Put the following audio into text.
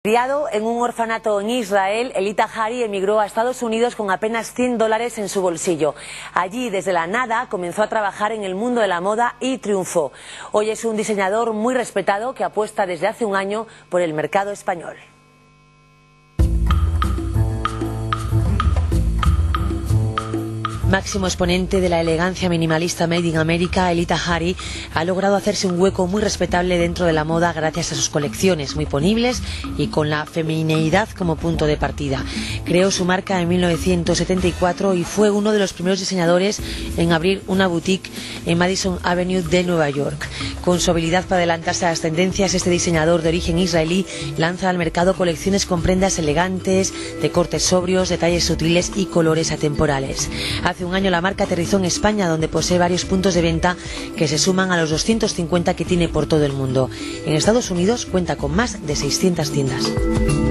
Criado en un orfanato en Israel, Eli Tahari emigró a Estados Unidos con apenas $100 en su bolsillo. Allí, desde la nada, comenzó a trabajar en el mundo de la moda y triunfó. Hoy es un diseñador muy respetado que apuesta desde hace un año por el mercado español. Máximo exponente de la elegancia minimalista Made in America, Eli Tahari ha logrado hacerse un hueco muy respetable dentro de la moda gracias a sus colecciones muy ponibles y con la femineidad como punto de partida. Creó su marca en 1974 y fue uno de los primeros diseñadores en abrir una boutique en Madison Avenue de Nueva York. Con su habilidad para adelantarse a las tendencias, este diseñador de origen israelí lanza al mercado colecciones con prendas elegantes, de cortes sobrios, detalles sutiles y colores atemporales. Hace un año la marca aterrizó en España, donde posee varios puntos de venta que se suman a los 250 que tiene por todo el mundo. En Estados Unidos cuenta con más de 600 tiendas.